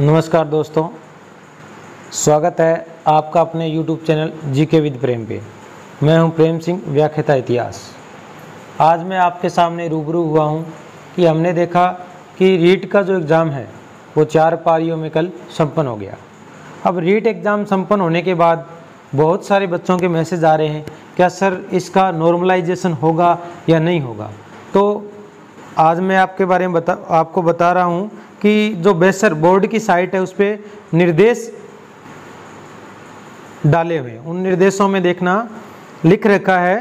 नमस्कार दोस्तों, स्वागत है आपका अपने YouTube channel GK with Prem पे। मैं हूं प्रेम सिंह, व्याख्याता इतिहास। आज मैं आपके सामने रूबरू हुआ हूं कि हमने देखा कि रीट का जो एग्ज़ाम है वो 4 पारियों में कल संपन्न हो गया। अब रीट एग्ज़ाम संपन्न होने के बाद बहुत सारे बच्चों के मैसेज आ रहे हैं, क्या सर इसका नॉर्मलाइजेशन होगा या नहीं होगा। तो आज मैं आपके बारे में आपको बता रहा हूं कि जो बेसर बोर्ड की साइट है उस पर निर्देश डाले हुए, उन निर्देशों में देखना लिख रखा है,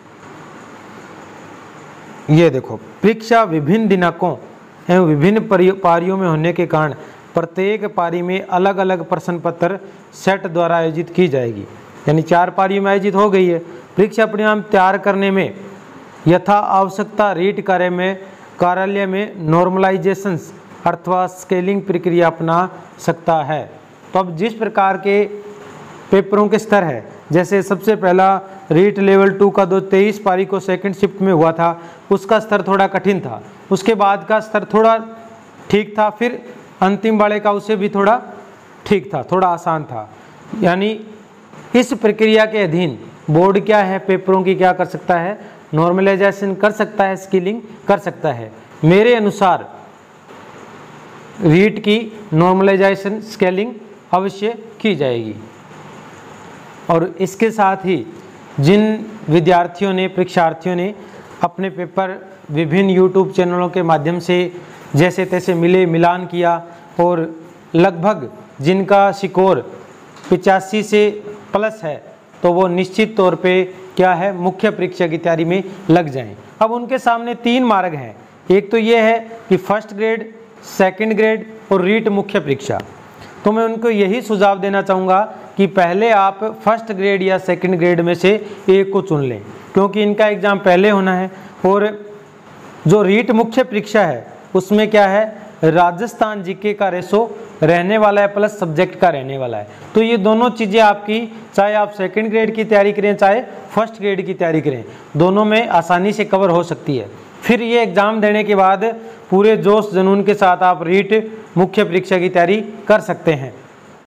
ये देखो, परीक्षा विभिन्न दिनांकों एवं विभिन्न पारियों में होने के कारण प्रत्येक पारी में अलग अलग प्रश्न पत्र सेट द्वारा आयोजित की जाएगी। यानी 4 पारियों में आयोजित हो गई है। परीक्षा परिणाम तैयार करने में यथा आवश्यकता रीट कार्यालय में नॉर्मलाइजेशन अथवा स्केलिंग प्रक्रिया अपना सकता है। तो अब जिस प्रकार के पेपरों के स्तर है, जैसे सबसे पहला रीट लेवल 2 का 23 पारी को सेकंड शिफ्ट में हुआ था, उसका स्तर थोड़ा कठिन था। उसके बाद का स्तर थोड़ा ठीक था, फिर अंतिम वाले का उससे भी थोड़ा ठीक था, थोड़ा आसान था। यानी इस प्रक्रिया के अधीन बोर्ड क्या है, पेपरों की क्या कर सकता है, नॉर्मलाइजेशन कर सकता है, स्केलिंग कर सकता है। मेरे अनुसार रीट की नॉर्मलाइजेशन स्केलिंग अवश्य की जाएगी। और इसके साथ ही जिन विद्यार्थियों ने, परीक्षार्थियों ने अपने पेपर विभिन्न यूट्यूब चैनलों के माध्यम से जैसे तैसे मिलान किया और लगभग जिनका स्कोर 85 से प्लस है, तो वो निश्चित तौर पे क्या है, मुख्य परीक्षा की तैयारी में लग जाएं। अब उनके सामने 3 मार्ग हैं। एक तो ये है कि फर्स्ट ग्रेड, सेकंड ग्रेड और रीट मुख्य परीक्षा। तो मैं उनको यही सुझाव देना चाहूँगा कि पहले आप फर्स्ट ग्रेड या सेकंड ग्रेड में से एक को चुन लें, क्योंकि इनका एग्ज़ाम पहले होना है। और जो रीट मुख्य परीक्षा है उसमें क्या है, राजस्थान जीके का रेशो रहने वाला है प्लस सब्जेक्ट का रहने वाला है। तो ये दोनों चीज़ें आपकी, चाहे आप सेकंड ग्रेड की तैयारी करें चाहे फर्स्ट ग्रेड की तैयारी करें, दोनों में आसानी से कवर हो सकती है। फिर ये एग्ज़ाम देने के बाद पूरे जोश जुनून के साथ आप रीट मुख्य परीक्षा की तैयारी कर सकते हैं।